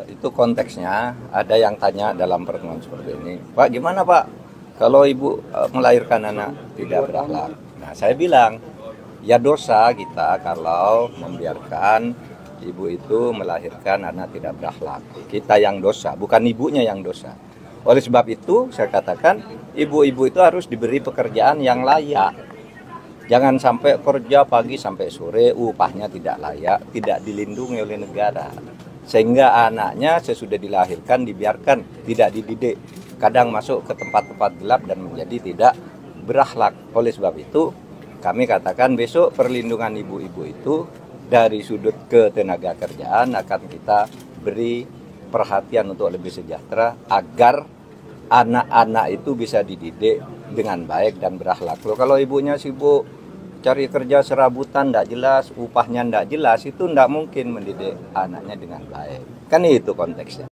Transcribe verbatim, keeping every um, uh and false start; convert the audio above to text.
itu konteksnya ada yang tanya dalam pertemuan seperti ini, Pak gimana Pak kalau ibu uh, melahirkan anak tidak berakhlak? Nah saya bilang ya dosa kita kalau membiarkan ibu itu melahirkan anak tidak berakhlak. Kita yang dosa, bukan ibunya yang dosa. Oleh sebab itu saya katakan ibu-ibu itu harus diberi pekerjaan yang layak. Jangan sampai kerja pagi sampai sore, upahnya tidak layak, tidak dilindungi oleh negara. Sehingga anaknya sesudah dilahirkan dibiarkan, tidak dididik. Kadang masuk ke tempat-tempat gelap dan menjadi tidak berakhlak. Oleh sebab itu kami katakan besok perlindungan ibu-ibu itu dari sudut ketenaga kerjaan akan kita beri perhatian untuk lebih sejahtera agar anak-anak itu bisa dididik dengan baik dan berakhlak. Loh, kalau ibunya sibuk cari kerja serabutan, tidak jelas, upahnya tidak jelas, itu tidak mungkin mendidik anaknya dengan baik. Kan itu konteksnya.